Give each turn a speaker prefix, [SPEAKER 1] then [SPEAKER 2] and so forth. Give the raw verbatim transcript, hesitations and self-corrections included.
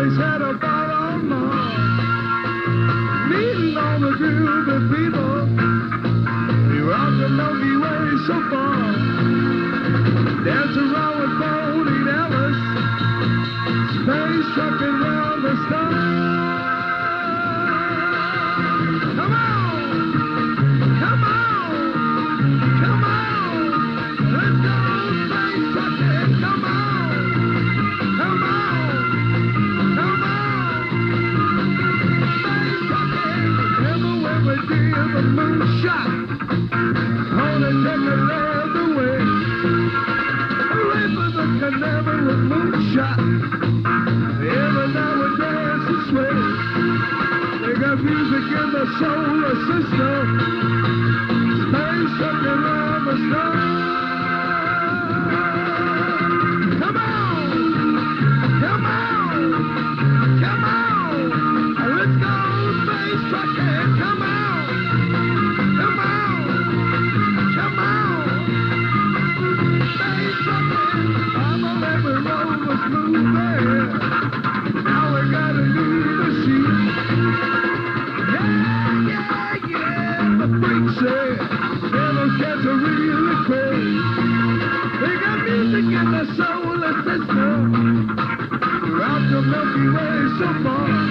[SPEAKER 1] place had a bar on Mars. Meeting all the groovy people. We rocked the Milky Way so far. Dance around with Bonnie Ellis. Space trucking round the stars. Come on! Come on! Come on! Let's go space trucking! Come on! Come on! Come on! Space trucking! Remember when we did the moonshot? On a ticket led the way. Away for the Canaveral with moonshot. Every now and dance and sway. They got music in the solar system. Space trucking around the stars. Come on! Come on! Come on! Let's go space trucking! Come on! Come on! Come on! Space trucking! I'm on every road was moving. Now we got a new machine. Yeah, yeah, yeah. The freaks say, yeah, those cats are really crazy. They got music in the solar system. Round the Milky Way so far.